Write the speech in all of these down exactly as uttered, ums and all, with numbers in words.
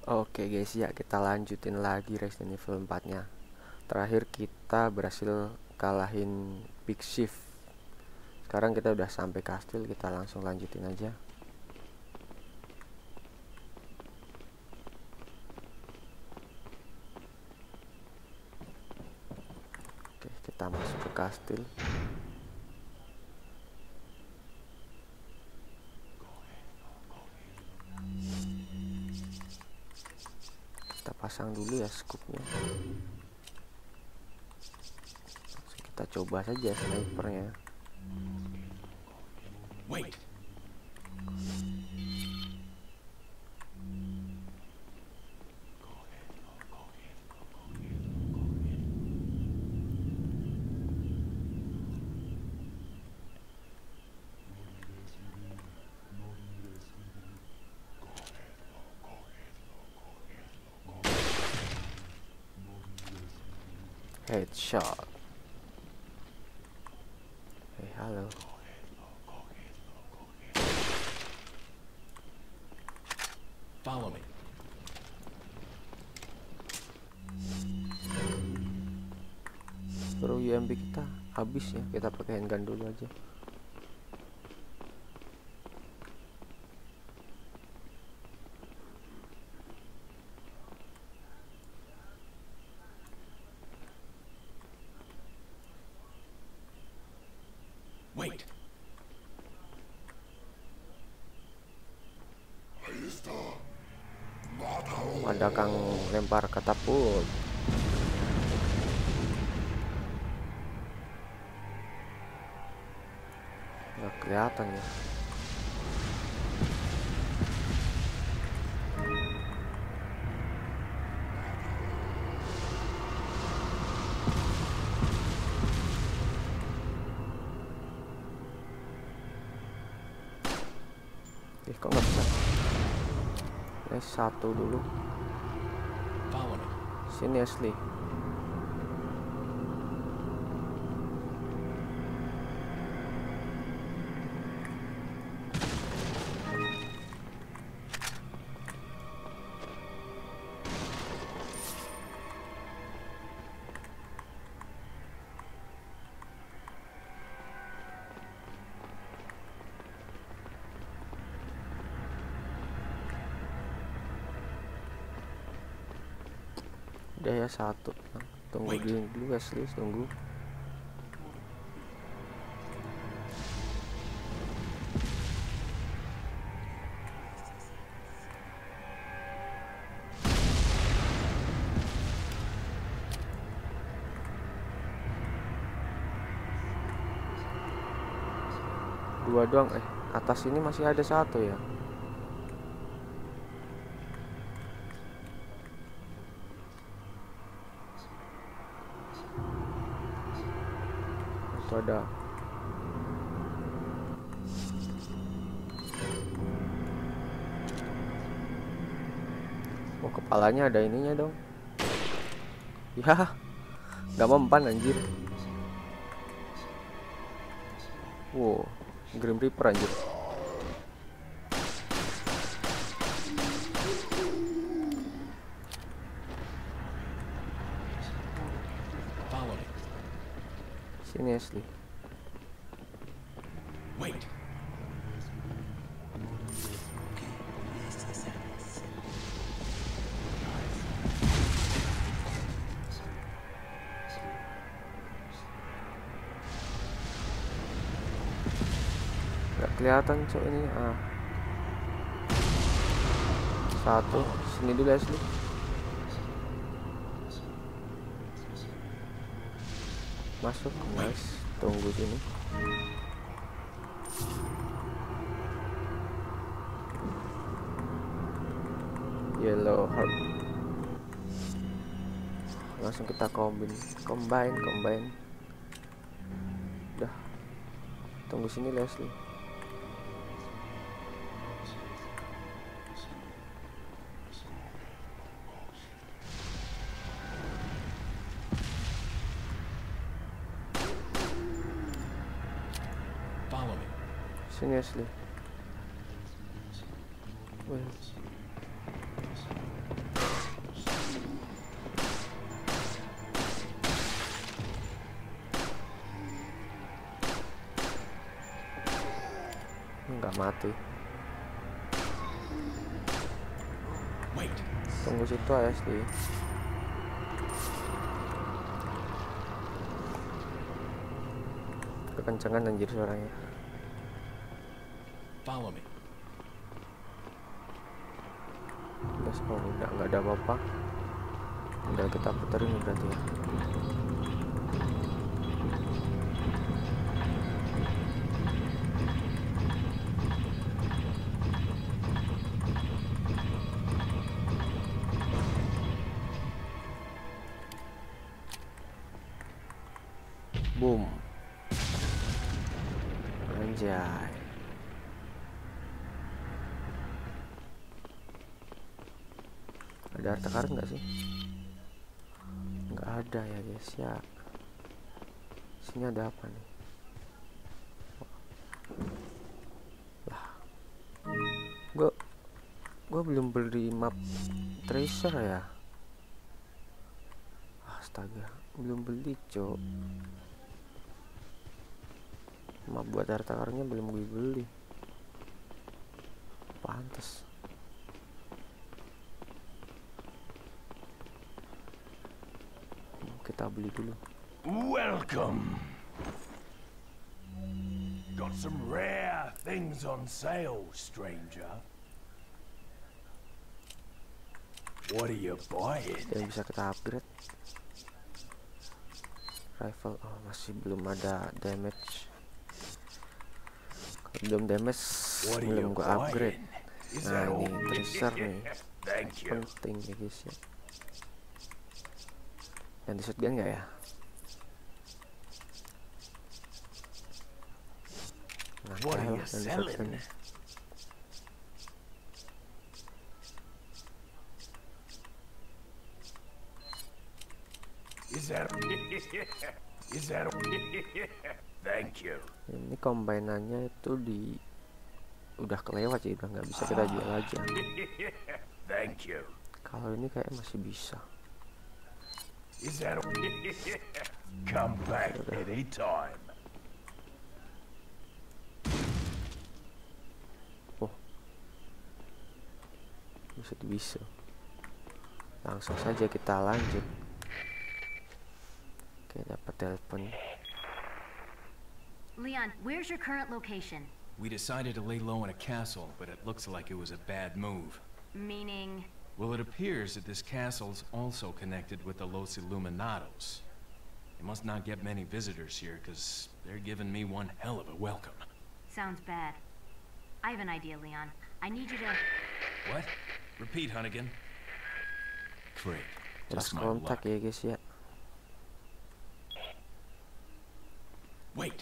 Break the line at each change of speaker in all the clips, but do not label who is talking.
Oke guys, ya kita lanjutin lagi Resident Evil empat nya. Terakhir kita berhasil kalahin Big Shift. Sekarang kita udah sampai kastil, kita langsung lanjutin aja. Oke, kita masuk ke kastil. Kita pasang dulu ya scoopnya. Kita coba saja snipernya.
Wait.
Headshot. Hey, halo.
Follow me.
Baru U M P kita habis ya, kita pakai handgun dulu aja.
Wait.
Ada kang lempar katapult. Nggak kelihatan ya. Eh, kok nggak bisa? Ya satu dulu.
Follow me.
Sini Asli. Udah ya satu. Tunggu
Wait.
dulu dulu Asli, tunggu. Dua doang. Eh, atas ini masih ada satu ya. Itu ada. Oh, kepalanya ada ininya dong. Ya, nggak mempan anjir. Wow, Grim Reaper anjir.
Follow me.
Sini Asli.
Wait.
Nggak kelihatan cok ini. Ah, satu. Sini dulu Asli. Masuk, nice. Tunggu sini. Yellow heart. Langsung kita combine, combine, combine. Udah. Tunggu sini Leslie.
Follow me.
Sini Asli. Wih. Udah mati.
Wait.
Tunggu situ A S D. Kekencangan anjir suaranya.
Follow me.
Udah, oh, udah nggak ada apa-apa. Udah kita puterin berarti ya. Boom. Anjay. Ada harta karun nggak sih? Nggak ada ya guys ya. Sini ada apa nih? Lah, gua gua belum beli map tracer ya. Astaga, belum beli cok. Map buat harta karunnya belum gue beli. Pantes. Kita beli dulu.
Welcome. Got some rare things on sale, stranger. What are you buying?
Yang bisa kita upgrade. Rifle, oh masih belum ada damage. Kalau belum damage belum gua upgrade. Nah ini tracer nih, penting ya guys ya. Ganti shotgun nggak ya? Nah,
What are you
ganti
selling?
shotgun.
Is that? Is that? Thank you.
Ini kombinannya itu di udah kelewat ya, udah nggak bisa kita jual aja.
Thank you.
Kalau ini kayak masih bisa.
Is that? Come back anytime.
Oh, bisa bisa. Langsung saja kita lanjut. Oke, dapat telepon.
Leon, where's your current location?
We decided to lay low in a castle, but it looks like it was a bad move.
Meaning?
Well, it appears that this castle's also connected with the Los Illuminados. They must not get many visitors here, because they're giving me one hell of a welcome.
Sounds bad. I have an idea, Leon. I need you to...
What? Repeat, Hunnigan. Great.
Lost
Just my
kontak
luck.
ya guys ya.
Wait.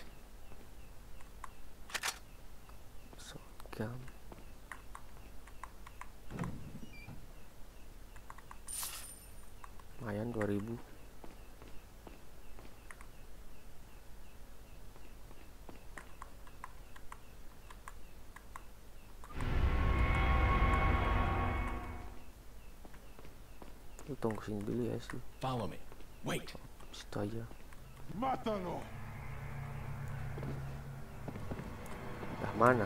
Shotgun. Lumayan dua ribu. Lu tunggu sini dulu ya sih.
Follow me. Wait.
Situ aja.
Mátalo.
Udah mana?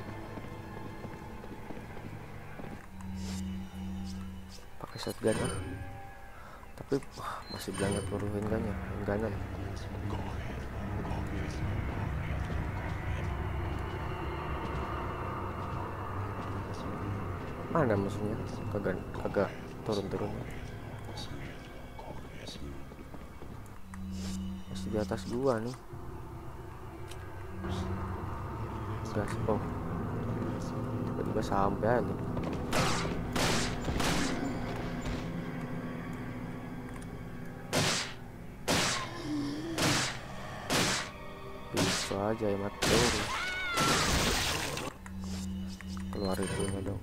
Pakai shotgun ah. Tapi wah, masih banyak peluru handgunnya, handgunan. Mana musuhnya? Kagak kagak turun-turun. Masih di atas gua nih. Gas, oh. Tiba-tiba sampai aja. Bisa aja hemat peluru. Keluar itunya dong.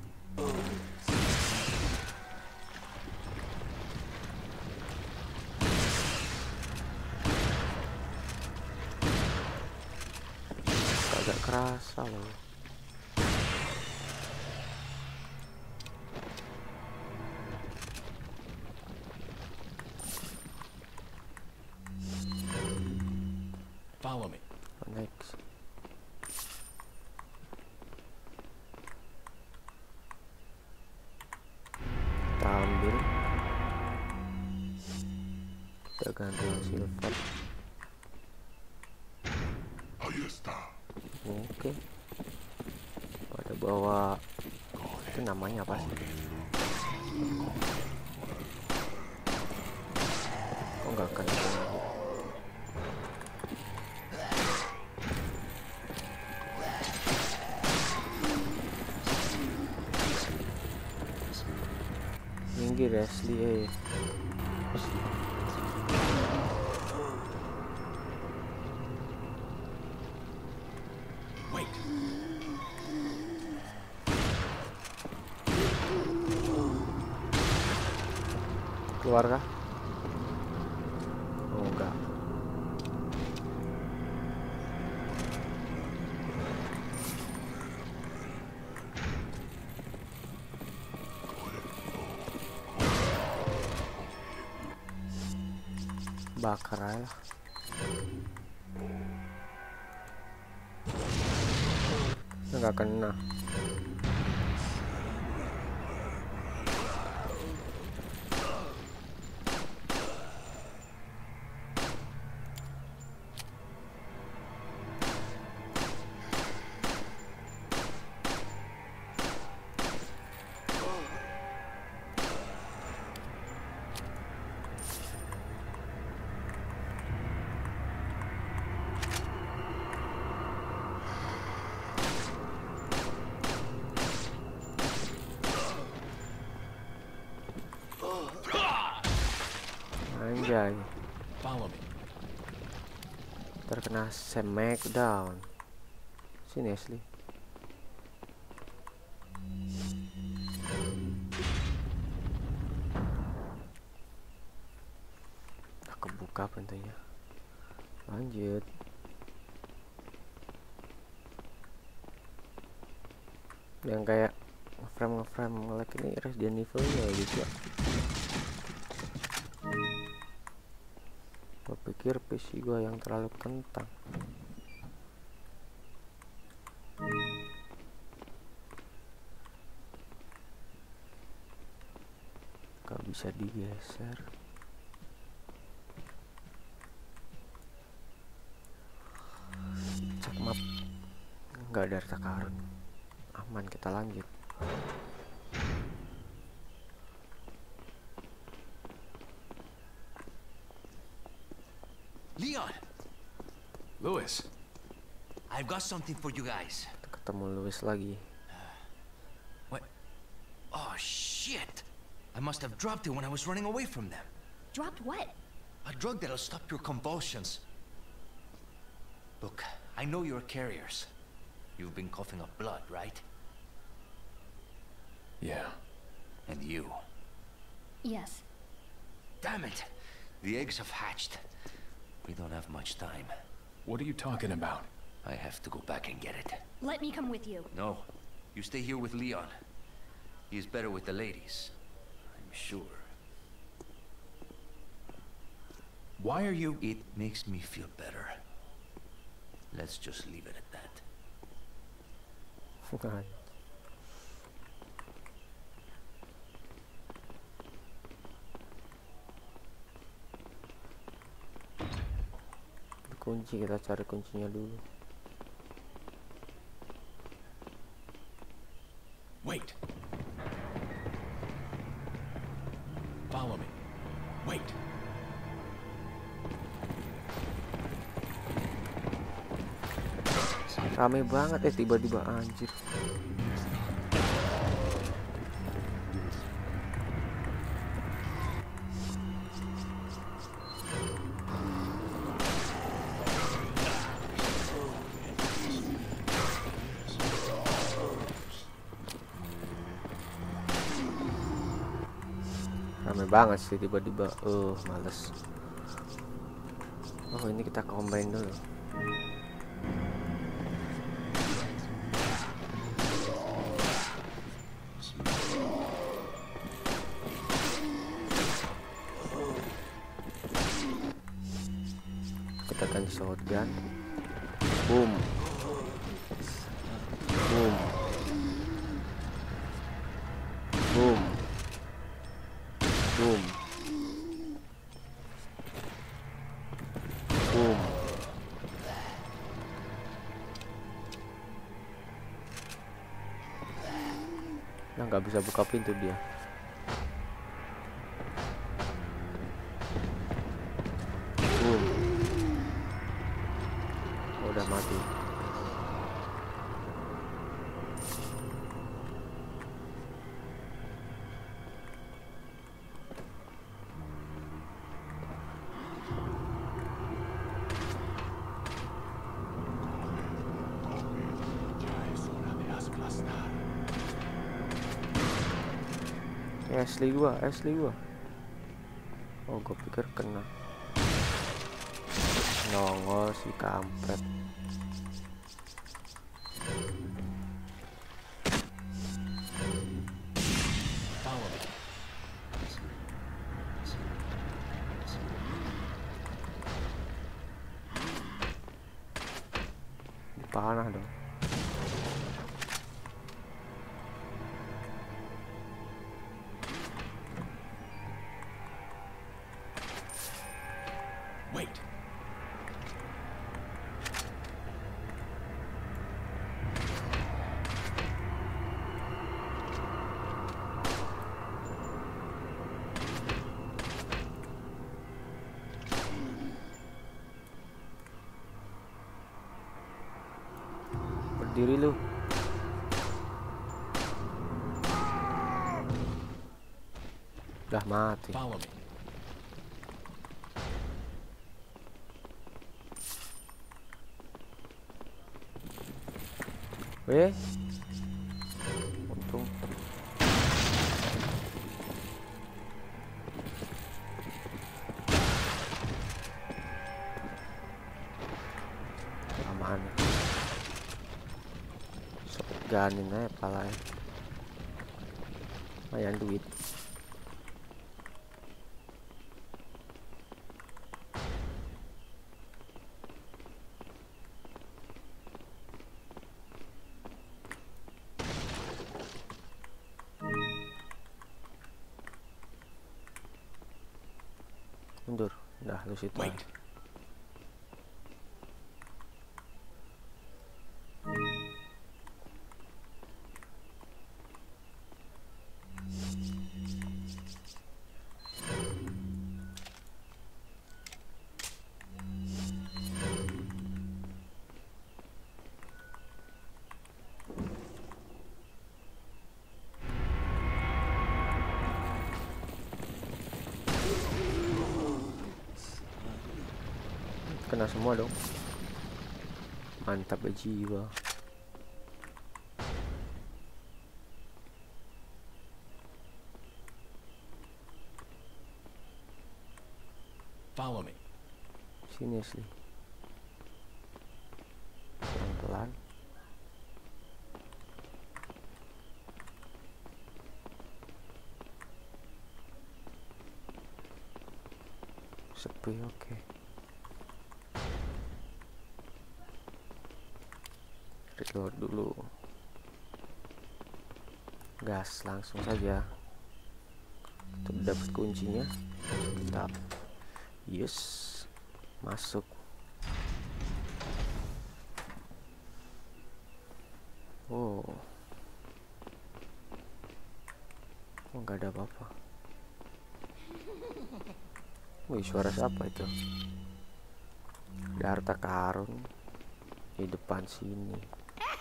Agak kerasa loh.
Follow me.
Next. ambil, kita ganti yang silver. Oke, ada bawa itu namanya apa sih? Kok nggak kena? Minggir Ashley, eh.
Wait.
Keluar kah? Oh enggak. Bakar aja. Nggak kena. Anjay,
Follow me.
terkena smackdown. Sini Ashley. Tak kebuka pintunya. Lanjut. Yang kayak frame frame nge-lag ini Resident Evil-nya juga. Gue pikir P C gua yang terlalu kentang. Gak bisa digeser. Cek map. Nggak ada harta karun. Aman, kita lanjut.
Leon!
Louis.
I've got something for you guys.
Ketemu Louis lagi.
What? Oh, shit! I must have dropped it when I was running away from them.
Dropped what?
A drug that'll stop your convulsions. Look, I know you're carriers. You've been coughing up blood, right?
Yeah.
And you.
Yes.
Damn it! The eggs have hatched. We don't have much time.
What are you talking about?
I have to go back and get it.
Let me come with you.
No, you stay here with Leon. He's better with the ladies. I'm sure.
Why are you...
It makes me feel better. Let's just leave it at that.
Kunci, kita cari kuncinya dulu.
Wait. Follow me. Wait.
Rame banget ya tiba-tiba, anjir. Rame banget sih tiba-tiba. Uh, males. Oh, ini kita combine dulu. Kita ganti shotgun. Boom. Boom. Boom. Boom. Boom. Nah, nggak bisa buka pintu dia. Boom. Oh, udah mati. Asli gua, asli gua. Oh, gua pikir kena. Nongol si kampret. Panah dong.
Wait.
Berdiri lu. Udah mati.
Follow me.
Weh. Untung. Aman. Shotgunin aja palanya. Lumayan duit. Mundur, dah lu situ.
Wait.
Kena semua dong. Mantap ya jiwa.
Follow me.
Sini asli. Pelan-pelan. Sepi, oke. Okay. Reload dulu. Gas langsung saja. Untuk dapat kuncinya. Mantap. Yes. Masuk. Oh. Oh, nggak ada apa-apa. Wih, suara siapa itu? Ada harta karun di depan sini.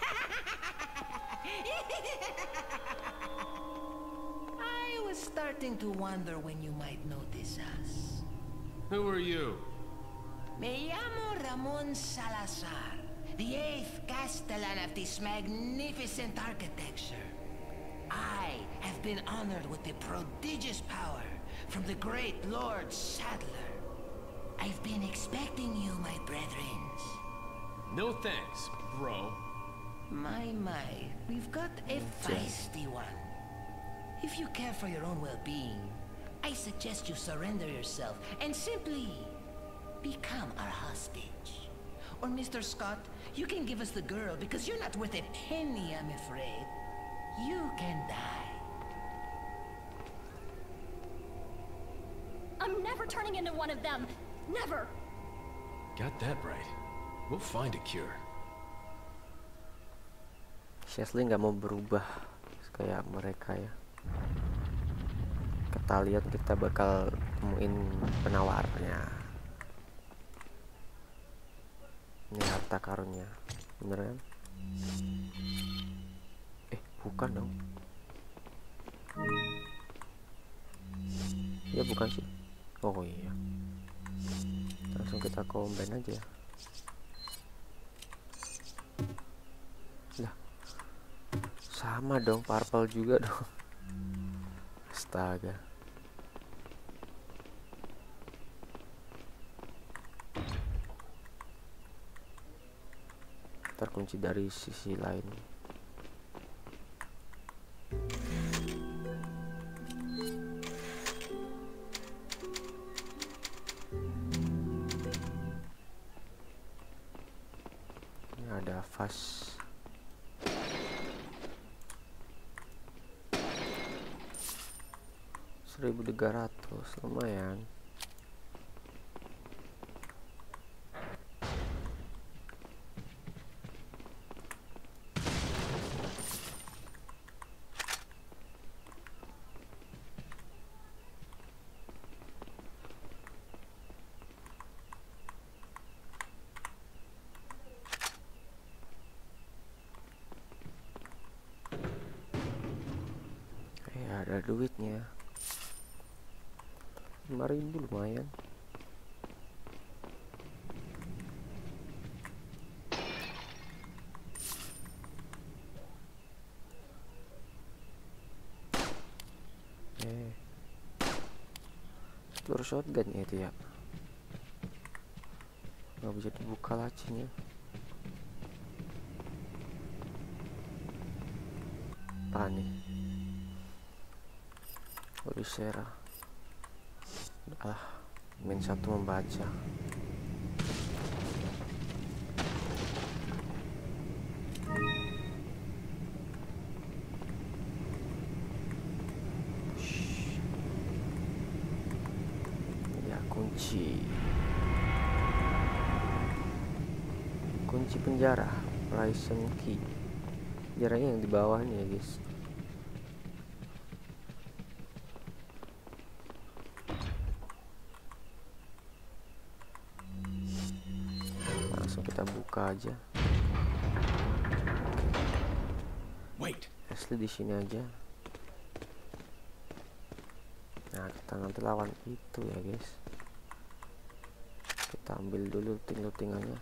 I was starting to wonder when you might notice us.
Who are you?
Me llamo Ramon Salazar, the eighth Castellan of this magnificent architecture. I have been honored with the prodigious power from the great Lord Sadler. I've been expecting you, my brethrens.
No thanks, bro.
My, my, we've got a feisty one. If you care for your own well-being, I suggest you surrender yourself and simply become our hostage. Or Mister Scott, you can give us the girl because you're not worth a penny, I'm afraid. You can die.
never turning into one of them. Never.
Got that right. We'll find a cure.
Chesley nggak mau berubah kayak mereka ya. Kita lihat kita bakal temuin penawarnya. Ini harta karunnya, bener kan? Eh, bukan dong. Ya bukan sih. Oh iya. Langsung kita combine aja. Lah. Sama dong, purple juga dong. Astaga. Terkunci dari sisi lain. Ini ada vas. seribu tiga ratus, lumayan. Ya, ada duitnya. lima ribu lumayan. Eh, telur shotgun ya itu ya. Nggak bisa dibuka lacinya. Apa nih? Olisera. Ah, min satu membaca. Ya, kunci. Kunci penjara, prison key. Penjaranya yang di bawah nih ya, guys. Kita buka aja.
Wait.
Asli di sini aja. Nah, kita nanti lawan itu ya, guys. Kita ambil dulu ting-tingannya.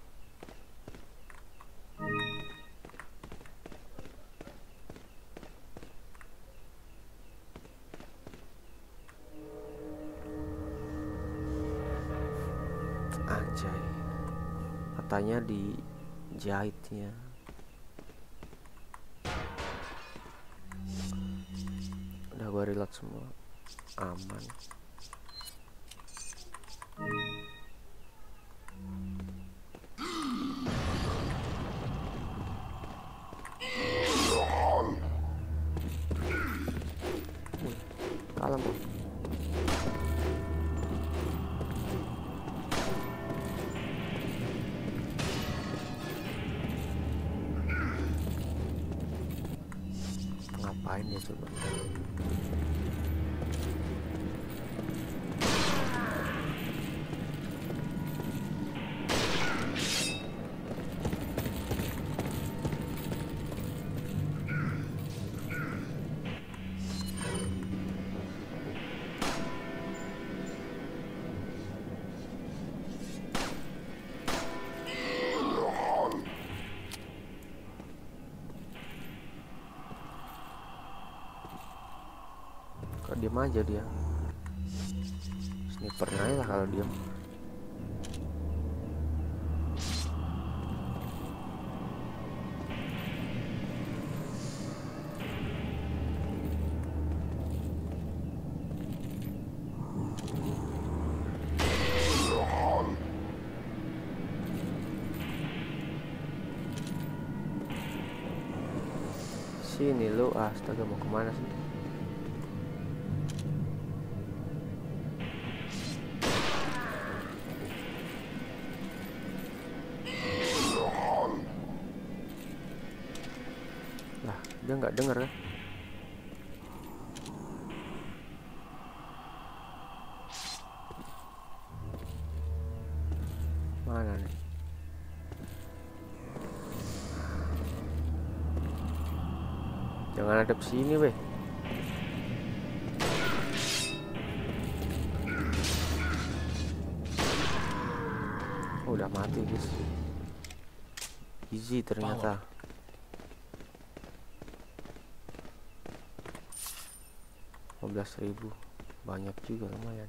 Anjay. Katanya dijahitnya. Udah gua reload semua, aman. Kalem bro. Ngapain dia coba? Diam aja dia. Snipernya lah kalau diam. Sini lu, astaga, mau kemana sih? Dia nggak dengar kan? Mana nih? Jangan hadap sini weh. Oh, udah mati guys. Easy ternyata. lima belas ribu, banyak juga, lumayan.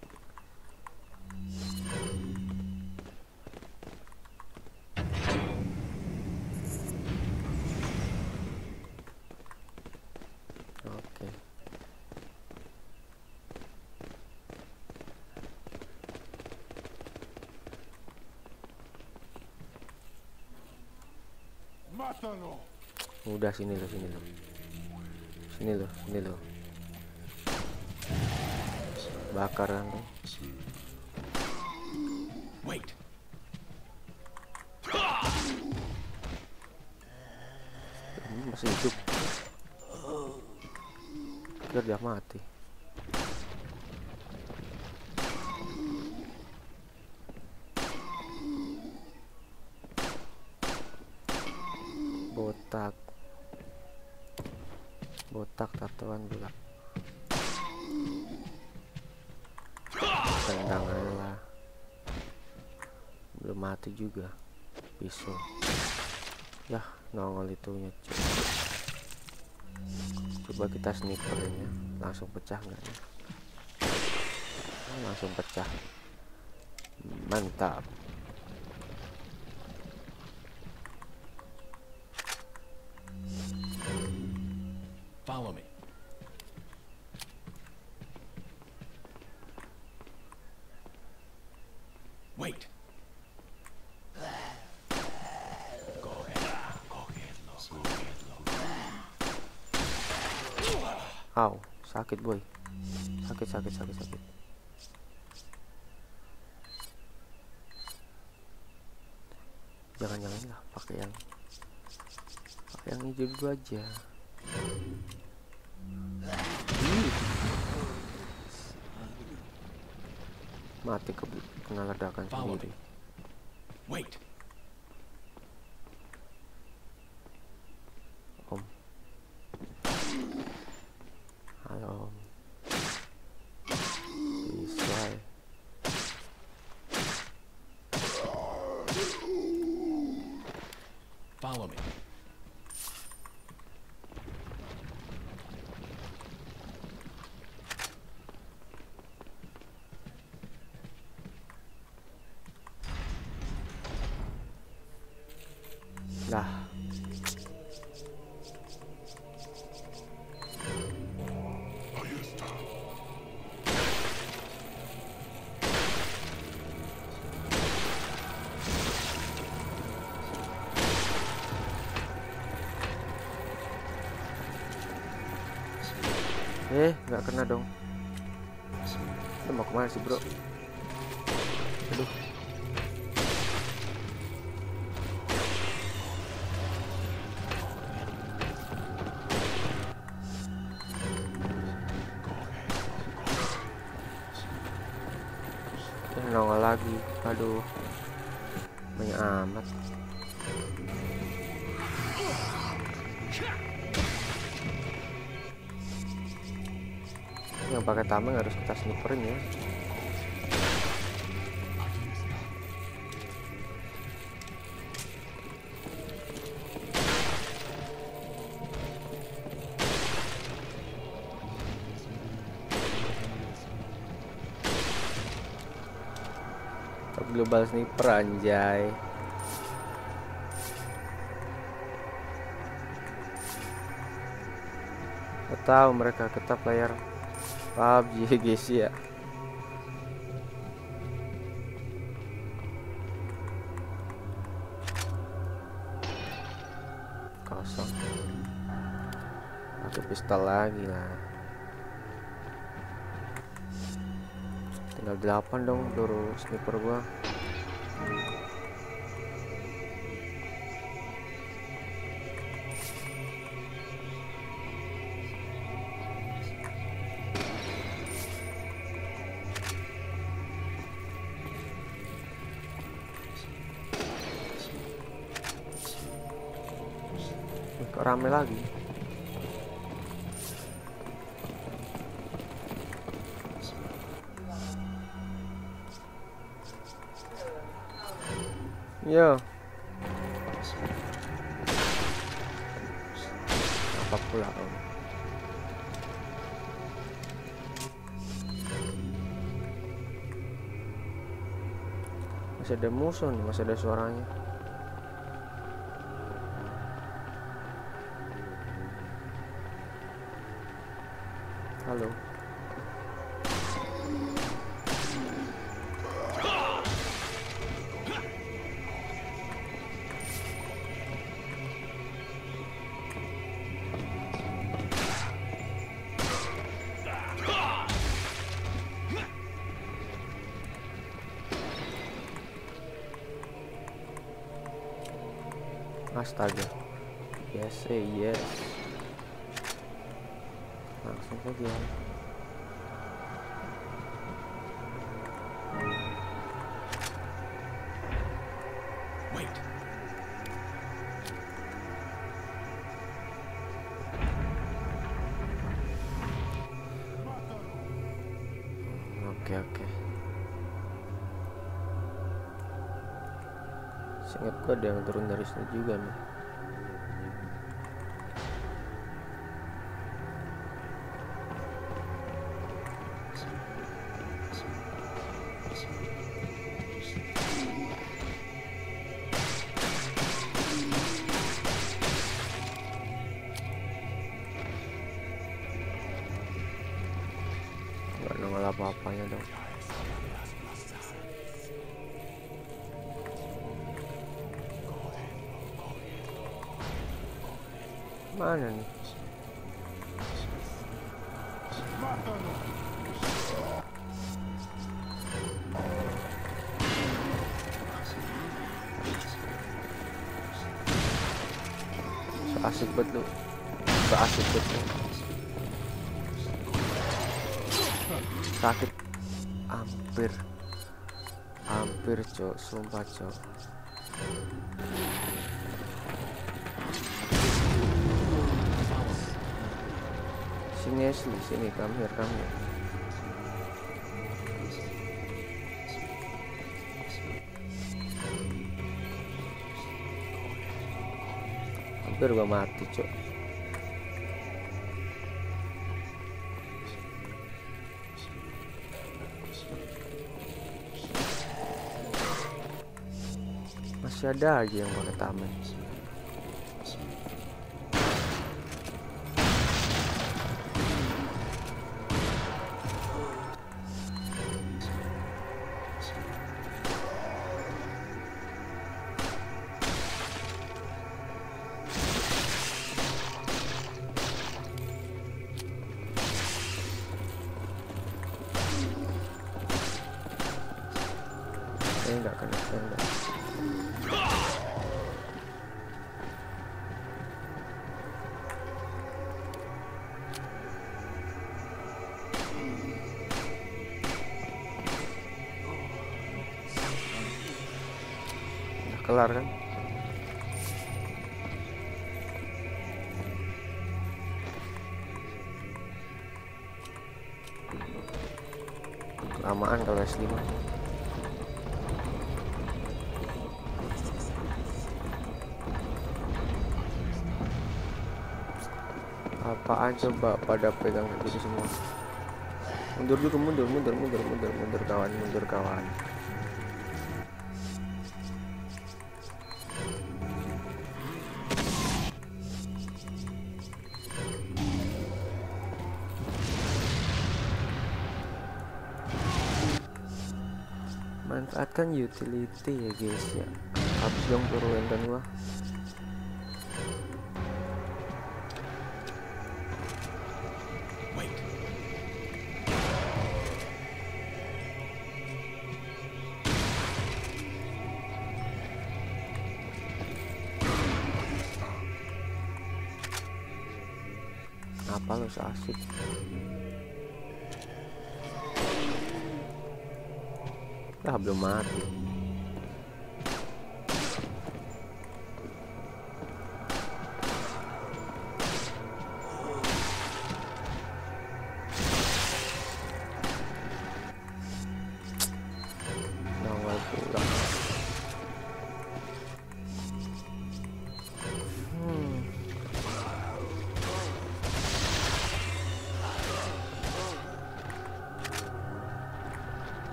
Oke. Udah, sini loh, sini loh, sini loh, sini loh. Bakar kan tuh.
Wait.
Ini masih hidup. Biar dia mati. Botak. Botak tatoan pula. Tendangan lah. Belum mati juga. Pisau. Yah, nongol itunya. Coba kita snipernya. Langsung pecah nggak ya? Langsung pecah. Mantap.
Follow me.
Wait.
Aw, sakit boy. Sakit, sakit, sakit, sakit. Jangan-jangan lah pakai yang pakai yang hijau dulu aja. Ih. Mati ke kena ledakan sendiri.
Wait.
Om. Halo. Bisa.
Follow me.
Lah. Eh, nggak kena dong. Lu mau kemana sih, bro? Aduh. Eh, nongol lagi. Aduh. Banyak amat. Yang pakai tameng harus kita sniperin ya. Top global sniper anjay. Gak tahu mereka, kita player P U B G guys ya. Kosong. Pakai pistol lagi lah. Tinggal delapan dong peluru sniper gua. rame lagi. Yo. Apa pula om? Masih ada musuh nih, masih ada suaranya. Halo. Astaga. Yes, eh, yes. Langsung saja.
Wait.
Oke, oke. Seingatku ada yang turun dari sini juga nih. Gak nongol apa-apanya dong. Mana nih? So asik betul. So asik betul. Sakit. Hampir. Hampir, cok. Sumpah, cok. Sini Ashley, sini, come here, come here. Hampir gua mati, cok. Masih ada aja yang pakai tamen. Saya nggak kena tenda. Udah kelar kan? Kelamaan kalau S lima. Apaan coba pada pegang kayak gitu semua. Mundur juga, mundur, mundur, mundur, mundur, mundur kawan, mundur kawan. Manfaatkan utility ya guys ya. Habis dong turunkan gua. Apa lo so asik? Ah, belum mati.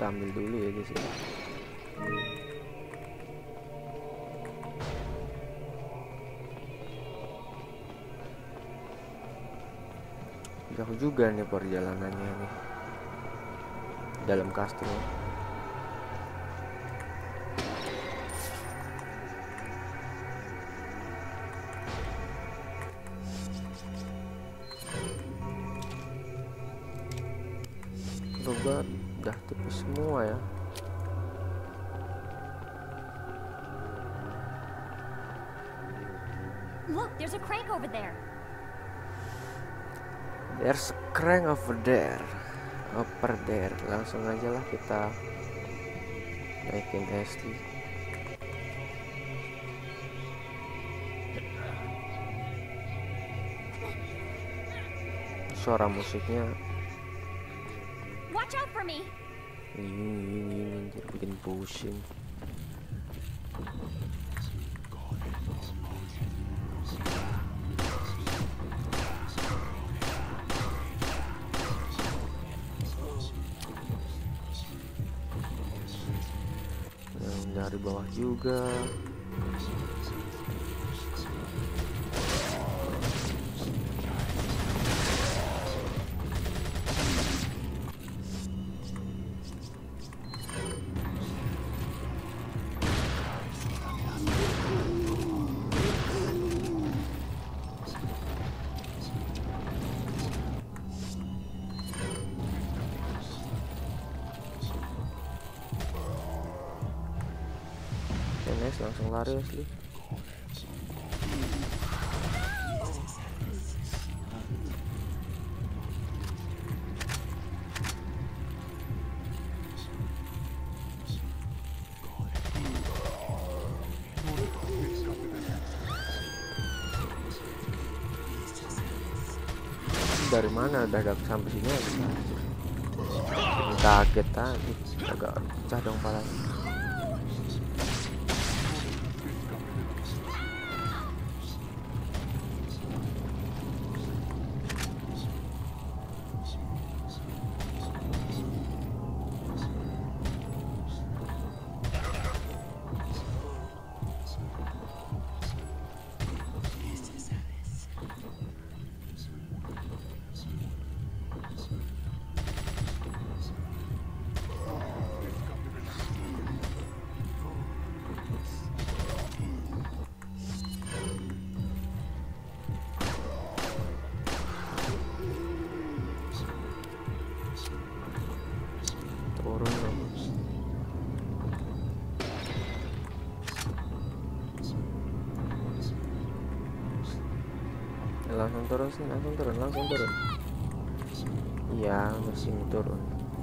kita ambil dulu ya guys ya. Jauh juga nih perjalanannya nih dalam kastil. Coba udah tipis semua ya.
Look, there's a crank over there.
There's a crank over there. Over there. Langsung aja lah kita naikin Ashley. Suara musiknya
Watch out for me.
ini ini anjir bikin pusing. Yang dari bawah juga. Nice, langsung lari asli. Dari mana udah agak sampai sini aja. Kaget tadi, agak pecah dong palanya. Turun dong. Langsung turun sih, langsung turun, langsung turun. Iya, masih turun.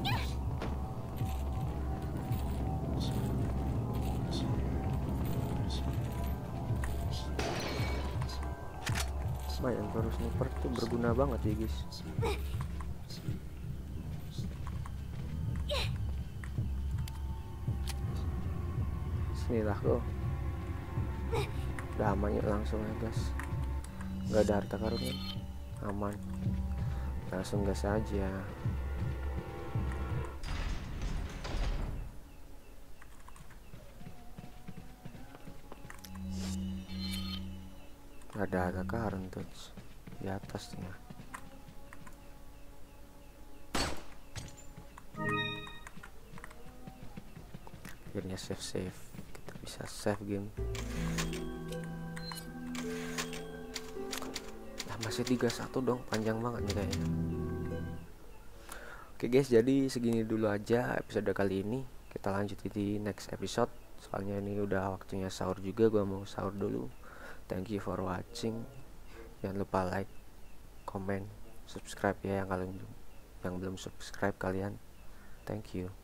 Lumayan, baru sniper tuh berguna banget ya guys. Sinilah kok. Udah aman ya, langsung ya guys. Nggak ada harta karun kan? Aman. Langsung gas aja. Ada harta karun tuh di atasnya. Akhirnya save save. Kita bisa save game. Masih tiga satu dong, panjang banget nih kayaknya. Oke guys, jadi segini dulu aja episode kali ini. Kita lanjut di next episode. Soalnya ini udah waktunya sahur juga, gua mau sahur dulu. Thank you for watching. Jangan lupa like, comment, subscribe ya yang kalian yang belum subscribe kalian. Thank you.